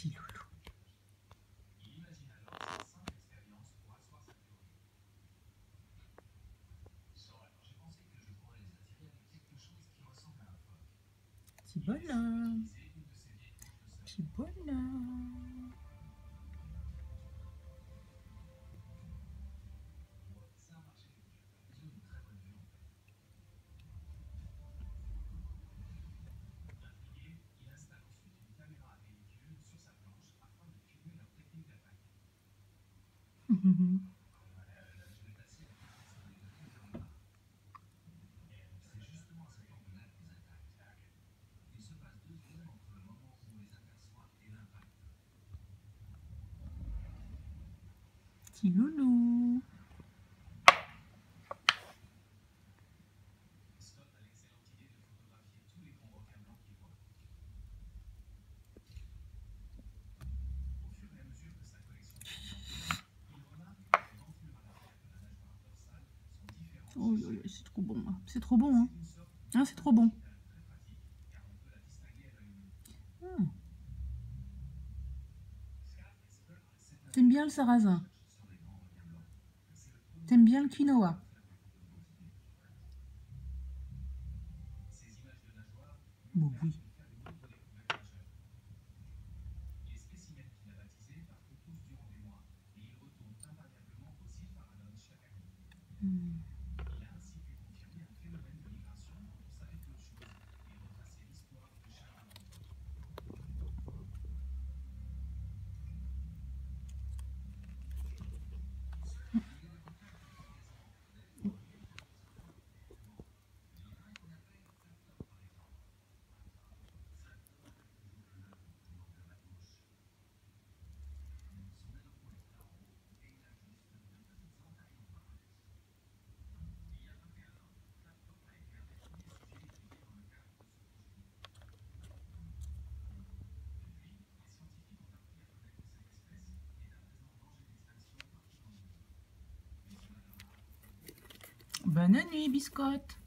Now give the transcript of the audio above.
Petit loulou. Petit bonhomme. Petit bonhomme. Petit loulou. Oh, c'est trop bon. C'est trop bon, hein. Ah, c'est trop bon. T'aimes bien le sarrasin? T'aimes bien le quinoa? Bon, oui. Bonne nuit, biscotte.